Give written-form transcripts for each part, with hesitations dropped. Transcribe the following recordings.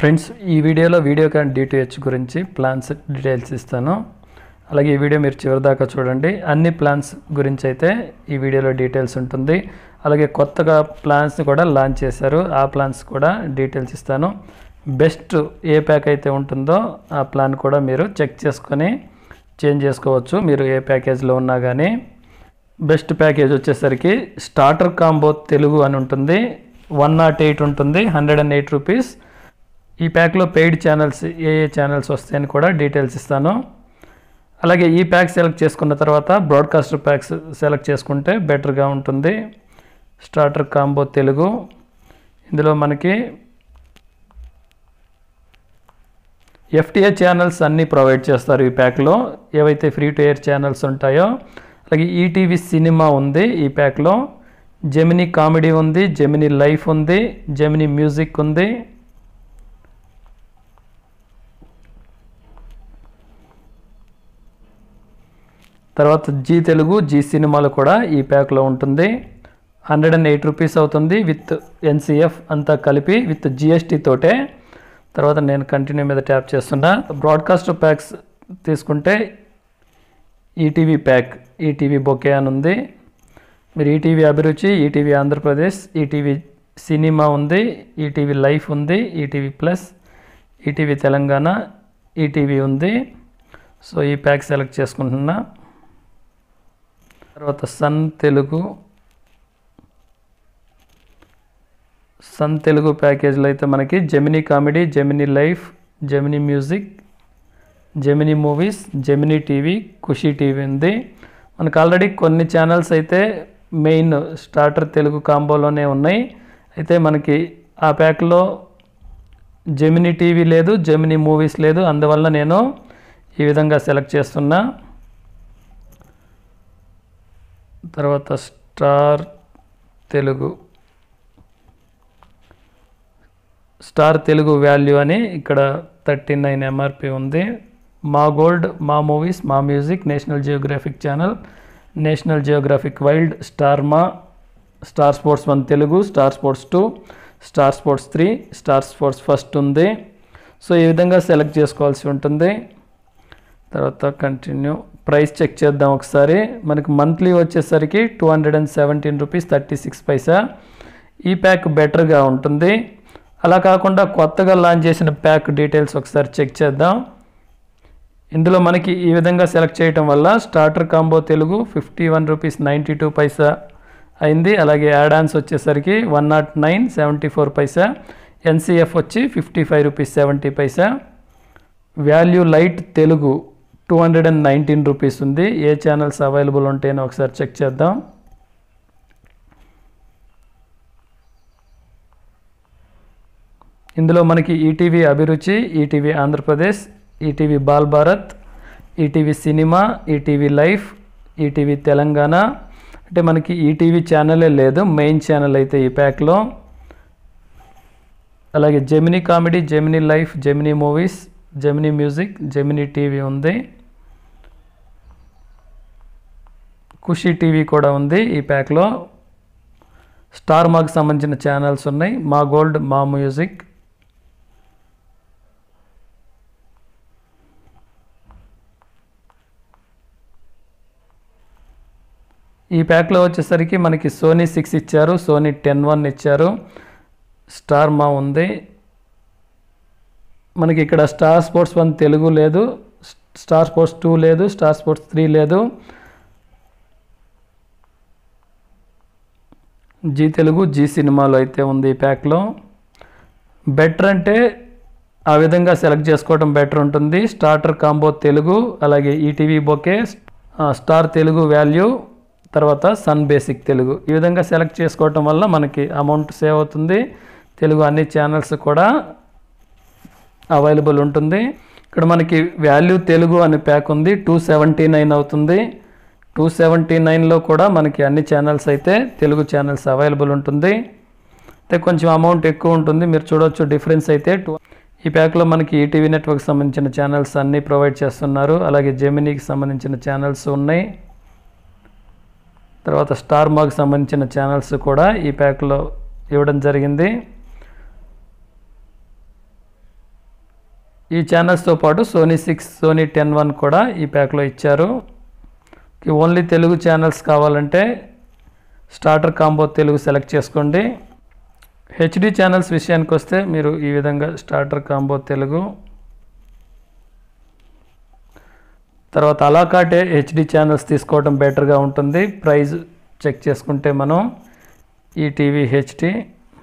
Friends ఈ వీడియోలో Videocon d2h గురించి ప్లాన్స్ డీటెయిల్స్ ఇస్తాను. అలాగే ఈ వీడియో మీరు చివరి దాకా చూడండి. అన్ని ప్లాన్స్ గురించి అయితే ఈ వీడియోలో డీటెయిల్స్ ఉంటుంది. అలాగే కొత్తగా ప్లాన్స్ కూడా లాంచ్ చేశారు, ఆ ప్లాన్స్ కూడా డీటెయిల్స్ ఇస్తాను. బెస్ట్ ఏ ప్యాక్ అయితే ఉంటుందో ఆ ప్లాన్ కూడా మీరు చెక్ చేసుకొని చేంజ్ చేసుకోవచ్చు. మీరు ఏ ప్యాకేజ్లో ఉన్నా కానీ బెస్ట్ ప్యాకేజ్ వచ్చేసరికి స్టార్టర్ కాంబో తెలుగు అని ఉంటుంది. 108 ఉంటుంది, 108 రూపీస్. ఈ ప్యాక్లో పెయిడ్ ఛానల్స్ ఏ ఛానల్స్ వస్తాయని కూడా డీటెయిల్స్ ఇస్తాను. అలాగే ఈ ప్యాక్ సెలెక్ట్ చేసుకున్న తర్వాత బ్రాడ్కాస్టర్ ప్యాక్స్ సెలెక్ట్ చేసుకుంటే బెటర్గా ఉంటుంది. స్టార్టర్ కాంబో తెలుగు, ఇందులో మనకి FTA ఛానల్స్ అన్నీ ప్రొవైడ్ చేస్తారు ఈ ప్యాక్లో, ఏవైతే ఫ్రీ టు ఎయిర్ ఛానల్స్ ఉంటాయో. అలాగే ఈటీవీ సినిమా ఉంది ఈ ప్యాక్లో, జెమినీ కామెడీ ఉంది, జెమినీ లైఫ్ ఉంది, జెమినీ మ్యూజిక్ ఉంది. తర్వాత జీ తెలుగు, జీ సినిమాలు కూడా ఈ ప్యాక్లో ఉంటుంది. 108 రూపీస్ అవుతుంది విత్ NCF అంతా కలిపి విత్ GST తోటే. తర్వాత నేను కంటిన్యూ మీద ట్యాప్ చేస్తున్నా. బ్రాడ్కాస్టర్ ప్యాక్స్ తీసుకుంటే ఈటీవీ ప్యాక్, ఈటీవీ బొకే అని ఉంది. మీరు ETV Abhiruchi, ETV Andhra Pradesh, ETV cinema ఉంది, ఈటీవీ లైఫ్ ఉంది, ETV plus, ETV Telangana, ETV ఉంది. సో ఈ ప్యాక్ సెలెక్ట్ చేసుకుంటున్నా. తర్వాత సన్ తెలుగు ప్యాకేజ్లో అయితే మనకి Gemini comedy, Gemini life, Gemini music, Gemini movies, Gemini TV, Khushi TV ఉంది. మనకు ఆల్రెడీ కొన్ని ఛానల్స్ అయితే మెయిన్ స్టార్టర్ తెలుగు కాంబోలోనే ఉన్నాయి. అయితే మనకి ఆ ప్యాక్లో జెమినీ టీవీ లేదు, జెమినీ మూవీస్ లేదు. అందువల్ల నేను ఈ విధంగా సెలెక్ట్ చేస్తున్నా. తర్వాత స్టార్ తెలుగు వాల్యూ అని ఇక్కడ 39 MRP ఉంది. మా gold, Maa movies, Maa music, National Geographic channel, National Geographic Wild, Star Sports 1 Telugu, Star Sports 2, Star Sports 3, Star Sports first ఉంది. సో ఈ విధంగా సెలెక్ట్ చేసుకోవాల్సి ఉంటుంది. తర్వాత కంటిన్యూ. ప్రైస్ చెక్ చేద్దాం ఒకసారి. మనకి మంత్లీ వచ్చేసరికి 217 రూపీస్ 36 పైసా. ఈ ప్యాక్ బెటర్గా ఉంటుంది. అలా కాకుండా కొత్తగా లాంచ్ చేసిన ప్యాక్ డీటెయిల్స్ ఒకసారి చెక్ చేద్దాం. ఇందులో మనకి ఈ విధంగా సెలెక్ట్ చేయటం వల్ల starter combo Telugu 51 rupees 92 paisa అయింది. అలాగే యాడ్ ఆన్స్ వచ్చేసరికి 109.74 పైసా. NCF వచ్చి 55 rupees 70 paisa. Value lite Telugu 219 rupees ఉంది. ఏ ఛానల్స్ అవైలబుల్ ఉంటాయని ఒకసారి చెక్ చేద్దాం. ఇందులో మనకి ETV Abhiruchi, ETV Andhra Pradesh, ETV Bal Bharat, ETV cinema, ETV life, ETV Telangana, అంటే మనకి ఈటీవీ ఛానలే లేదు, మెయిన్ ఛానల్ అయితే ఈ ప్యాక్లో. అలాగే Gemini comedy, Gemini life, Gemini movies, Gemini music, Gemini TV ఉంది. ఖుషీ టీవీ కూడా ఉంది ఈ ప్యాక్లో. స్టార్ మాకు సంబంధించిన ఛానల్స్ ఉన్నాయి. మా గోల్డ్, మా మ్యూజిక్. ఈ ప్యాక్లో వచ్చేసరికి మనకి సోనీ 6 ఇచ్చారు, సోనీ 10-1 ఇచ్చారు. స్టార్ మా ఉంది. మనకి ఇక్కడ స్టార్ స్పోర్ట్స్ 1 తెలుగు లేదు, స్టార్ స్పోర్ట్స్ 2 లేదు, స్టార్ స్పోర్ట్స్ 3 లేదు. జీ తెలుగు, జీ సినిమాలో అయితే ఉంది ఈ ప్యాక్లో. బెటర్ అంటే ఆ విధంగా సెలెక్ట్ చేసుకోవడం బెటర్ ఉంటుంది. స్టార్టర్ కాంబో తెలుగు, అలాగే ETV bouquet, Star Telugu value, తర్వాత సన్ బేసిక్ తెలుగు. ఈ విధంగా సెలెక్ట్ చేసుకోవటం వల్ల మనకి అమౌంట్ సేవ్ అవుతుంది. తెలుగు అన్ని ఛానల్స్ కూడా అవైలబుల్ ఉంటుంది. ఇక్కడ మనకి వాల్యూ తెలుగు అనే ప్యాక్ ఉంది, 279 అవుతుంది. 279లో కూడా మనకి అన్ని ఛానల్స్ అయితే తెలుగు ఛానల్స్ అవైలబుల్ ఉంటుంది. అయితే కొంచెం అమౌంట్ ఎక్కువ ఉంటుంది, మీరు చూడవచ్చు డిఫరెన్స్ అయితే. ఈ ప్యాక్లో మనకి ఈటీవీ నెట్వర్క్ సంబంధించిన ఛానల్స్ అన్నీ ప్రొవైడ్ చేస్తున్నారు. అలాగే జెమినీకి సంబంధించిన ఛానల్స్ ఉన్నాయి. తర్వాత స్టార్ మాకు సంబంధించిన ఛానల్స్ కూడా ఈ ప్యాక్లో ఇవ్వడం జరిగింది. ఈ ఛానల్స్తో పాటు సోనీ 6 సోనీ 10 కూడా ఈ ప్యాక్లో ఇచ్చారు. ఓన్లీ తెలుగు ఛానల్స్ కావాలంటే స్టార్టర్ కాంబో తెలుగు సెలెక్ట్ చేసుకోండి. హెచ్డి ఛానల్స్ విషయానికి వస్తే మీరు ఈ విధంగా స్టార్టర్ కాంబో తెలుగు, తర్వాత అలాకాటే హెచ్డి ఛానల్స్ తీసుకోవడం బెటర్గా ఉంటుంది. ప్రైస్ చెక్ చేసుకుంటే మనం ఈటీవీ హెచ్డి,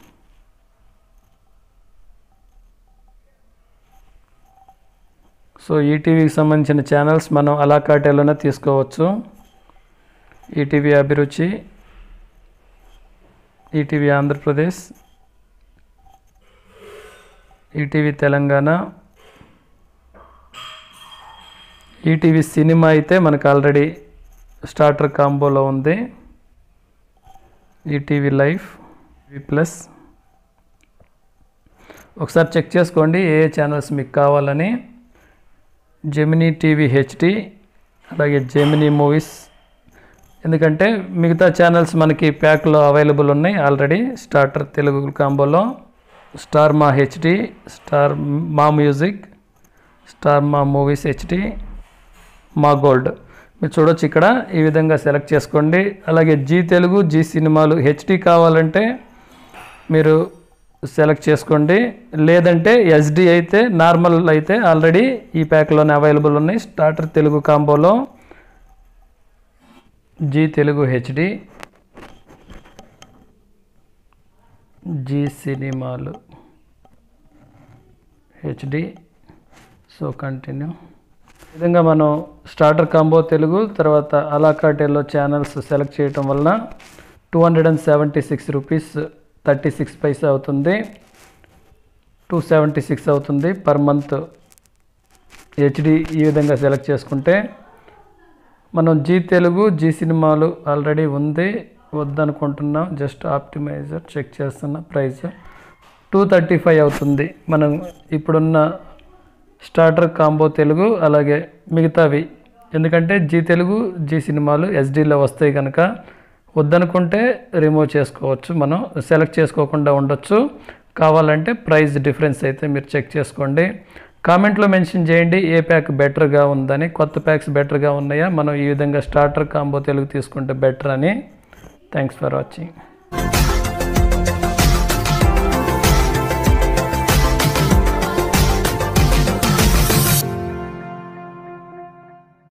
సో ఈటీవీకి సంబంధించిన ఛానల్స్ మనం అలాకాటేలోనే తీసుకోవచ్చు. ETV Abhiruchi, ETV Andhra Pradesh, ETV Telangana, ETV cinema అయితే మనకు ఆల్రెడీ స్టార్టర్ కాంబోలో ఉంది. ఈటీవీ లైఫ్, ప్లస్ ఒకసారి చెక్ చేసుకోండి ఏ ఛానల్స్ మీకు కావాలని. జెమినీ టీవీ హెచ్డి, అలాగే జెమినీ మూవీస్, ఎందుకంటే మిగతా ఛానల్స్ మనకి ప్యాక్లో అవైలబుల్ ఉన్నాయి ఆల్రెడీ స్టార్టర్ తెలుగు కాంబోలో. Star Maa HD, Star Maa music, Star Maa movies HD, Maa gold మీరు చూడొచ్చు ఇక్కడ. ఈ విధంగా సెలెక్ట్ చేసుకోండి. అలాగే జీ తెలుగు, జీ సినిమాలు హెచ్డి కావాలంటే మీరు సెలెక్ట్ చేసుకోండి. లేదంటే ఎస్డి అయితే, నార్మల్ అయితే ఆల్రెడీ ఈ ప్యాక్లోనే అవైలబుల్ ఉన్నాయి స్టార్టర్ తెలుగు కాంబోలో. జీ తెలుగు హెచ్డి, జీ సినిమాలు హెచ్డి. So continue. ఈ విధంగా మనం స్టార్టర్ కాంబో తెలుగు తర్వాత అలాకాటేలో ఛానల్స్ సెలెక్ట్ చేయటం వలన 276 రూపీస్ 36 పైసా అవుతుంది. 276 అవుతుంది పర్ మంత్. హెచ్డి ఈ విధంగా సెలెక్ట్ చేసుకుంటే మనం జీ తెలుగు, జీ సినిమాలు ఆల్రెడీ ఉంది, వద్దనుకుంటున్నాం. జస్ట్ ఆప్టిమైజర్ చెక్ చేస్తున్న ప్రైస్ 235 అవుతుంది. మనం ఇప్పుడున్న స్టార్టర్ కాంబో తెలుగు అలాగే మిగతావి, ఎందుకంటే జీ తెలుగు, జీ సినిమాలు ఎస్డీలో వస్తాయి కనుక వద్దనుకుంటే రిమూవ్ చేసుకోవచ్చు, మనం సెలెక్ట్ చేసుకోకుండా ఉండొచ్చు. కావాలంటే ప్రైస్ డిఫరెన్స్ అయితే మీరు చెక్ చేసుకోండి. కామెంట్లో మెన్షన్ చేయండి ఏ ప్యాక్ బెటర్గా ఉందని, కొత్త ప్యాక్స్ బెటర్గా ఉన్నాయా, మనం ఈ విధంగా స్టార్టర్ కాంబో తెలుగు తీసుకుంటే బెటర్ అని. Thanks for watching.